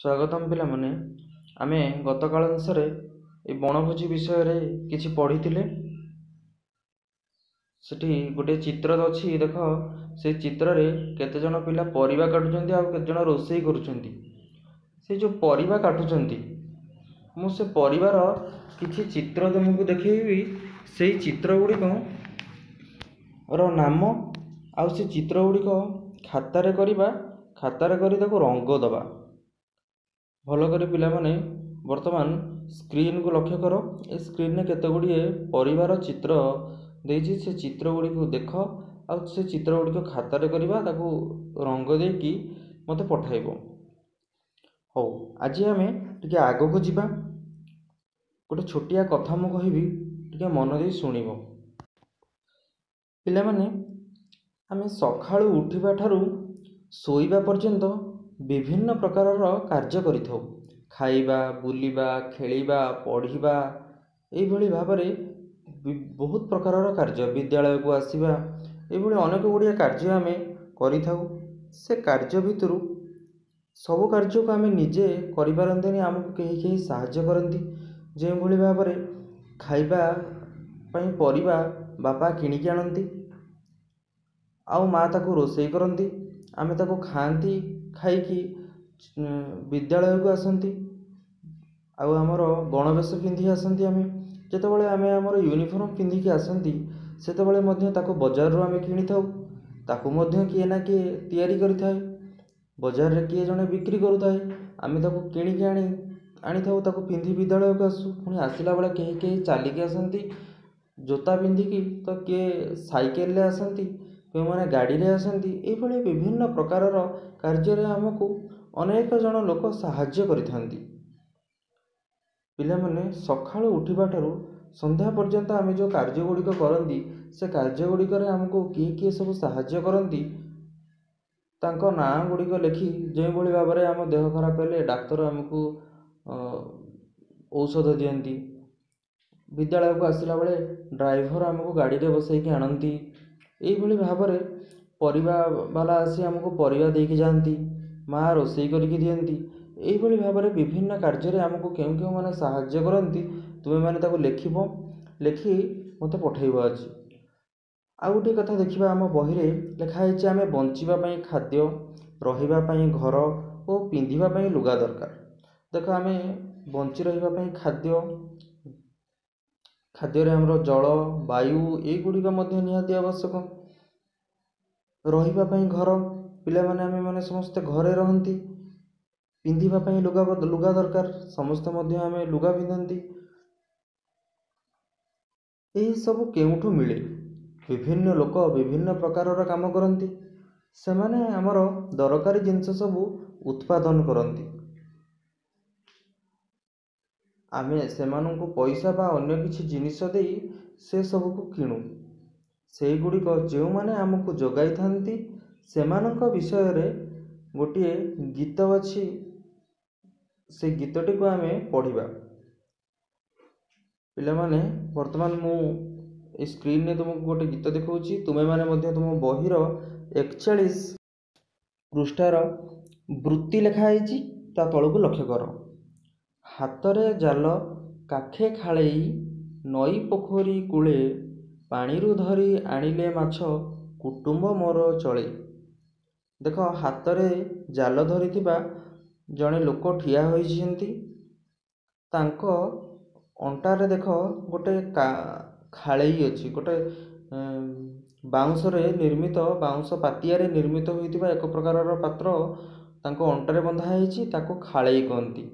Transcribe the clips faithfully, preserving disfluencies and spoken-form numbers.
ସ୍ୱାଗତମ୍ ପିଲାମାନେ। ଆମେ ଗତ କାଳ ଅନୁସାରେ ଏ ବଣଭୋଜି ବିଷୟରେ କିଛି ପଢ଼ିଥିଲେ। ସେଠି ଗୋଟିଏ ଚିତ୍ର ଅଛି, ଦେଖ ସେ ଚିତ୍ରରେ କେତେ ଜଣ ପିଲା ପରିବା କାଟୁଛନ୍ତି ଆଉ କେତେ ଜଣ ରୋଷେଇ କରୁଛନ୍ତି। ସେ ଯେଉଁ ପରିବା କାଟୁଛନ୍ତି, ମୁଁ ସେ ପରିବାର କିଛି ଚିତ୍ର ତୁମକୁ ଦେଖେଇବି। ସେଇ ଚିତ୍ର ଗୁଡ଼ିକ ର ନାମ ଆଉ ସେ ଚିତ୍ର ଗୁଡ଼ିକ ଖାତାରେ କରିବା, ଖାତାରେ କରି ତାକୁ ରଙ୍ଗ ଦେବା। ଭଲ କରି ପିଲାମାନେ ବର୍ତ୍ତମାନ ସ୍କ୍ରିନ୍କୁ ଲକ୍ଷ୍ୟ କର। ଏ ସ୍କ୍ରିନ୍ରେ କେତେ ଗୁଡ଼ିଏ ପରିବାର ଚିତ୍ର ଦେଇଛି। ସେ ଚିତ୍ର ଗୁଡ଼ିକୁ ଦେଖ ଆଉ ସେ ଚିତ୍ର ଗୁଡ଼ିକ ଖାତାରେ କରିବା, ତାକୁ ରଙ୍ଗ ଦେଇକି ମୋତେ ପଠାଇବ। ହଉ, ଆଜି ଆମେ ଟିକେ ଆଗକୁ ଯିବା। ଗୋଟେ ଛୋଟିଆ କଥା ମୁଁ କହିବି, ଟିକେ ମନ ଦେଇ ଶୁଣିବ। ପିଲାମାନେ, ଆମେ ସକାଳୁ ଉଠିବା ଠାରୁ ଶୋଇବା ପର୍ଯ୍ୟନ୍ତ ବିଭିନ୍ନ ପ୍ରକାରର କାର୍ଯ୍ୟ କରିଥାଉ। ଖାଇବା, ବୁଲିବା, ଖେଳିବା, ପଢ଼ିବା, ଏଇଭଳି ଭାବରେ ବହୁତ ପ୍ରକାରର କାର୍ଯ୍ୟ, ବିଦ୍ୟାଳୟକୁ ଆସିବା, ଏଇଭଳି ଅନେକ ଗୁଡ଼ିଏ କାର୍ଯ୍ୟ ଆମେ କରିଥାଉ। ସେ କାର୍ଯ୍ୟ ଭିତରୁ ସବୁ କାର୍ଯ୍ୟକୁ ଆମେ ନିଜେ କରିପାରନ୍ତିନି, ଆମକୁ କେହି କେହି ସାହାଯ୍ୟ କରନ୍ତି। ଯେଉଁଭଳି ଭାବରେ ଖାଇବା ପାଇଁ ପରିବା ବାପା କିଣିକି ଆଣନ୍ତି ଆଉ ମା' ତାକୁ ରୋଷେଇ କରନ୍ତି, ଆମେ ତାକୁ ଖାଆନ୍ତି, ଖାଇକି ବିଦ୍ୟାଳୟକୁ ଆସନ୍ତି ଆଉ ଆମର ଗଣବେଶ ପିନ୍ଧି ଆସନ୍ତି। ଆମେ ଯେତେବେଳେ ଆମେ ଆମର ୟୁନିଫର୍ମ ପିନ୍ଧିକି ଆସନ୍ତି, ସେତେବେଳେ ମଧ୍ୟ ତାକୁ ବଜାରରୁ ଆମେ କିଣିଥାଉ। ତାକୁ ମଧ୍ୟ କିଏ ନା କିଏ ତିଆରି କରିଥାଏ, ବଜାରରେ କିଏ ଜଣେ ବିକ୍ରି କରୁଥାଏ। ଆମେ ତାକୁ କିଣିକି ଆଣି ଆଣିଥାଉ, ତାକୁ ପିନ୍ଧି ବିଦ୍ୟାଳୟକୁ ଆସୁ। ପୁଣି ଆସିଲା ବେଳେ କେହି କେହି ଚାଲିକି ଆସନ୍ତି ଜୋତା ପିନ୍ଧିକି, ତ କିଏ ସାଇକେଲରେ ଆସନ୍ତି, କେଉଁମାନେ ଗାଡ଼ିରେ ଆସନ୍ତି। ଏଇଭଳି ବିଭିନ୍ନ ପ୍ରକାରର କାର୍ଯ୍ୟରେ ଆମକୁ ଅନେକ ଜଣ ଲୋକ ସାହାଯ୍ୟ କରିଥାନ୍ତି। ପିଲାମାନେ, ସକାଳୁ ଉଠିବା ଠାରୁ ସନ୍ଧ୍ୟା ପର୍ଯ୍ୟନ୍ତ ଆମେ ଯେଉଁ କାର୍ଯ୍ୟ ଗୁଡ଼ିକ କରନ୍ତି, ସେ କାର୍ଯ୍ୟ ଗୁଡ଼ିକରେ ଆମକୁ କିଏ କିଏ ସବୁ ସାହାଯ୍ୟ କରନ୍ତି, ତାଙ୍କ ନାଁ ଗୁଡ଼ିକ ଲେଖି, ଯେଉଁଭଳି ଭାବରେ ଆମ ଦେହ ଖରାପ ହେଲେ ଡାକ୍ତର ଆମକୁ ଔଷଧ ଦିଅନ୍ତି, ବିଦ୍ୟାଳୟକୁ ଆସିଲା ବେଳେ ଡ୍ରାଇଭର ଆମକୁ ଗାଡ଼ିରେ ବସେଇକି ଆଣନ୍ତି, ଏଇଭଳି ଭାବରେ ପରିବା ବାଲା ଆସି ଆମକୁ ପରିବା ଦେଇକି ଯାଆନ୍ତି, ମା' ରୋଷେଇ କରିକି ଦିଅନ୍ତି। ଏଇଭଳି ଭାବରେ ବିଭିନ୍ନ କାର୍ଯ୍ୟରେ ଆମକୁ କେଉଁ କେଉଁମାନେ ସାହାଯ୍ୟ କରନ୍ତି, ତୁମେମାନେ ତାକୁ ଲେଖିବ, ଲେଖି ମୋତେ ପଠାଇବ ଆଜି। ଆଉ ଗୋଟିଏ କଥା ଦେଖିବା, ଆମ ବହିରେ ଲେଖା ହେଇଛି ଆମେ ବଞ୍ଚିବା ପାଇଁ ଖାଦ୍ୟ, ରହିବା ପାଇଁ ଘର ଓ ପିନ୍ଧିବା ପାଇଁ ଲୁଗା ଦରକାର। ଦେଖ, ଆମେ ବଞ୍ଚି ରହିବା ପାଇଁ ଖାଦ୍ୟ, ଖାଦ୍ୟରେ ଆମର ଜଳ, ବାୟୁ, ଏଇଗୁଡ଼ିକ ମଧ୍ୟ ନିହାତି ଆବଶ୍ୟକ। ରହିବା ପାଇଁ ଘର, ପିଲାମାନେ ଆମେମାନେ ସମସ୍ତେ ଘରେ ରହନ୍ତି। ପିନ୍ଧିବା ପାଇଁ ଲୁଗା ଲୁଗା ଦରକାର, ସମସ୍ତେ ମଧ୍ୟ ଆମେ ଲୁଗା ପିନ୍ଧନ୍ତି। ଏହିସବୁ କେଉଁଠୁ ମିଳେ? ବିଭିନ୍ନ ଲୋକ ବିଭିନ୍ନ ପ୍ରକାରର କାମ କରନ୍ତି। ସେମାନେ ଆମର ଦରକାରୀ ଜିନିଷ ସବୁ ଉତ୍ପାଦନ କରନ୍ତି। ଆମେ ସେମାନଙ୍କୁ ପଇସା ବା ଅନ୍ୟ କିଛି ଜିନିଷ ଦେଇ ସେସବୁକୁ କିଣୁ। ସେଇଗୁଡ଼ିକ ଯେଉଁମାନେ ଆମକୁ ଯୋଗାଇଥାନ୍ତି, ସେମାନଙ୍କ ବିଷୟରେ ଗୋଟିଏ ଗୀତ ଅଛି। ସେ ଗୀତଟିକୁ ଆମେ ପଢ଼ିବା। ପିଲାମାନେ, ବର୍ତ୍ତମାନ ମୁଁ ଏ ସ୍କ୍ରିନ୍ରେ ତୁମକୁ ଗୋଟେ ଗୀତ ଦେଖାଉଛି। ତୁମେମାନେ ମଧ୍ୟ ତୁମ ବହିର ଏକଚାଳିଶ ପୃଷ୍ଠାର ବୃତ୍ତି ଲେଖା ହେଇଛି, ତା ତଳକୁ ଲକ୍ଷ୍ୟ କର। ହାତରେ ଜାଲ କାଖେ ଖାଳେଇ, ନଈ ପୋଖରୀ କୂଳେ, ପାଣିରୁ ଧରି ଆଣିଲେ ମାଛ, କୁଟୁମ୍ବ ମୋର ଚଳେ। ଦେଖ, ହାତରେ ଜାଲ ଧରିଥିବା ଜଣେ ଲୋକ ଠିଆ ହୋଇଛନ୍ତି। ତାଙ୍କ ଅଣ୍ଟାରେ ଦେଖ ଗୋଟେ ଖାଳେଇ ଅଛି, ଗୋଟେ ବାଉଁଶରେ ନିର୍ମିତ, ବାଉଁଶ ପାତିଆରେ ନିର୍ମିତ ହୋଇଥିବା ଏକ ପ୍ରକାରର ପାତ୍ର ତାଙ୍କ ଅଣ୍ଟାରେ ବନ୍ଧା ହେଇଛି, ତାକୁ ଖାଳେଇ କହନ୍ତି।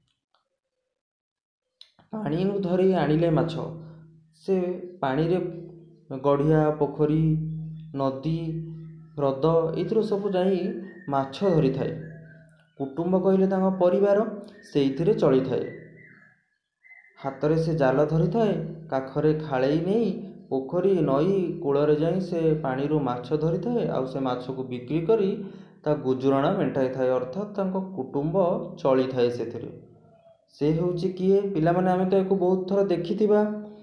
ପାଣିରୁ ଧରି ଆଣିଲେ ମାଛ, ସେ ପାଣିରେ ଗଡ଼ିଆ, ପୋଖରୀ, ନଦୀ, ହ୍ରଦ, ଏଇଥିରୁ ସବୁ ଯାଇ ମାଛ ଧରିଥାଏ। କୁଟୁମ୍ବ କହିଲେ ତାଙ୍କ ପରିବାର, ସେଇଥିରେ ଚଳିଥାଏ। ହାତରେ ସେ ଜାଲ ଧରିଥାଏ, କାଖରେ ଖାଳେଇ ନେଇ ପୋଖରୀ, ନଈ କୂଳରେ ଯାଇ ସେ ପାଣିରୁ ମାଛ ଧରିଥାଏ ଆଉ ସେ ମାଛକୁ ବିକ୍ରି କରି ତା ଗୁଜୁରାଣ ମେଣ୍ଟାଇଥାଏ, ଅର୍ଥାତ୍ ତାଙ୍କ କୁଟୁମ୍ବ ଚଳିଥାଏ ସେଥିରେ। ସେ ହେଉଛି କିଏ? ପିଲାମାନେ, ଆମେ ତ ୟାକୁ ବହୁତ ଥର ଦେଖିଥିବା।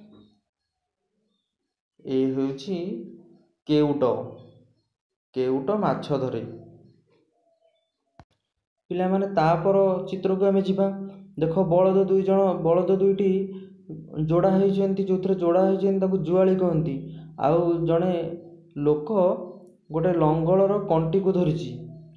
ଏ ହେଉଛି କେଉଟ। କେଉଟ ମାଛ ଧରେ। ପିଲାମାନେ ତାପର ଚିତ୍ରକୁ ଆମେ ଯିବା। ଦେଖ ବଳଦ ଦୁଇ ଜଣ ବଳଦ ଦୁଇଟି ଯୋଡ଼ା ହୋଇଛନ୍ତି, ଯେଉଁଥିରେ ଯୋଡ଼ା ହୋଇଛନ୍ତି ତାକୁ ଜୁଆଳି କହନ୍ତି। ଆଉ ଜଣେ ଲୋକ ଗୋଟେ ଲଙ୍ଗଳର କଣ୍ଟିକୁ ଧରିଛି।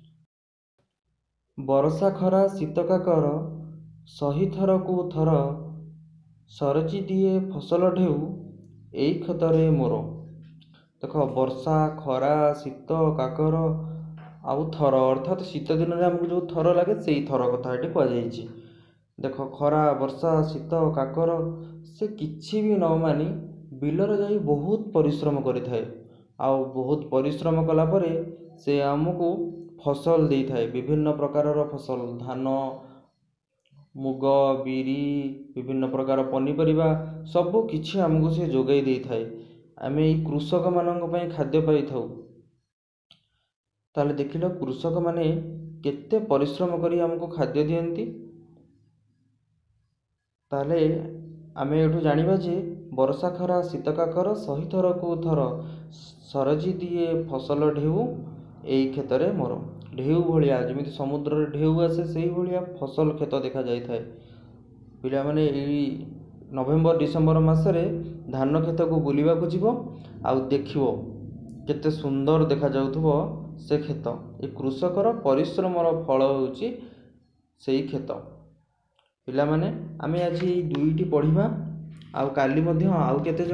ବର୍ଷା ଖରା ଶୀତ କାକର ସହି ଥରକୁ ଥର, ସରଜି ଦିଏ ଫସଲ ଢେଉ ଏଇ କ୍ଷେତରେ ମୋର। ଦେଖ ବର୍ଷା ଖରା ଶୀତ କାକର ଆଉ ଥର, ଅର୍ଥାତ୍ ଶୀତ ଦିନରେ ଆମକୁ ଯେଉଁ ଥର ଲାଗେ ସେଇ ଥର କଥା ଏଠି କୁହାଯାଇଛି। ଦେଖ ଖରା ବର୍ଷା ଶୀତ କାକର ସେ କିଛି ବି ନ ମାନି ବିଲରେ ଯାଇ ବହୁତ ପରିଶ୍ରମ କରିଥାଏ। ଆଉ ବହୁତ ପରିଶ୍ରମ କଲା ପରେ ସେ ଆମକୁ ଫସଲ ଦେଇଥାଏ, ବିଭିନ୍ନ ପ୍ରକାରର ଫସଲ, ଧାନ ମୁଗ ବିରି ବିଭିନ୍ନ ପ୍ରକାର ପନିପରିବା ସବୁ କିଛି ଆମକୁ ସେ ଯୋଗାଇ ଦେଇଥାଏ। ଆମେ ଏଇ କୃଷକମାନଙ୍କ ପାଇଁ ଖାଦ୍ୟ ପାଇଥାଉ। ତାହେଲେ ଦେଖିଲ କୃଷକମାନେ କେତେ ପରିଶ୍ରମ କରି ଆମକୁ ଖାଦ୍ୟ ଦିଅନ୍ତି। ତାହେଲେ ଆମେ ଏଠୁ ଜାଣିବା ଯେ ବର୍ଷା ଖରା ଶୀତ କାକର ସହି ଥରକୁ ଥର, ସରଜି ଦିଏ ଫସଲ ଢେଉ ଏଇ କ୍ଷେତରେ ମୋର। ଢେଉ ଭଳିଆ ଯେମିତି ସମୁଦ୍ରରେ ଢେଉ ଆସେ ସେଇଭଳିଆ ଫସଲ କ୍ଷେତ ଦେଖାଯାଇଥାଏ। ପିଲାମାନେ ଏଇ ନଭେମ୍ବର ଡିସେମ୍ବର ମାସରେ ଧାନ କ୍ଷେତକୁ ବୁଲିବାକୁ ଯିବ, ଆଉ ଦେଖିବ କେତେ ସୁନ୍ଦର ଦେଖାଯାଉଥିବ ସେ କ୍ଷେତ। ଏ କୃଷକର ପରିଶ୍ରମର ଫଳ ହେଉଛି ସେଇ କ୍ଷେତ। ପିଲାମାନେ ଆମେ ଆଜି ଏଇ ଦୁଇଟି ପଢ଼ିବା, ଆଉ କାଲି ମଧ୍ୟ ଆଉ କେତେ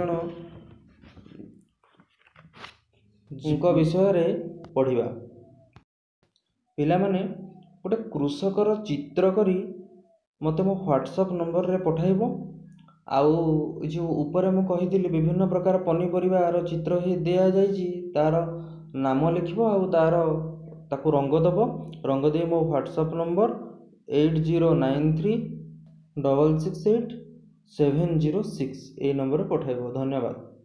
ଜଣଙ୍କ ବିଷୟରେ ପଢ଼ିବା। ପିଲାମାନେ ଗୋଟେ କୃଷକର ଚିତ୍ର କରି ମୋତେ ମୋ ହ୍ୱାଟ୍ସଆପ୍ ନମ୍ବରରେ ପଠାଇବ। ଆଉ ଏ ଯେଉଁ ଉପରେ ମୁଁ କହିଥିଲି ବିଭିନ୍ନ ପ୍ରକାର ପନିପରିବାର ଚିତ୍ର ଦିଆଯାଇଛି, ତା'ର ନାମ ଲେଖିବ ଆଉ ତା'ର ତାକୁ ରଙ୍ଗ ଦେବ। ରଙ୍ଗ ଦେଇ ମୋ WhatsApp number eight zero nine three double six eight seven zero six ଏଇ ନମ୍ବରରେ ପଠାଇବ। ଧନ୍ୟବାଦ।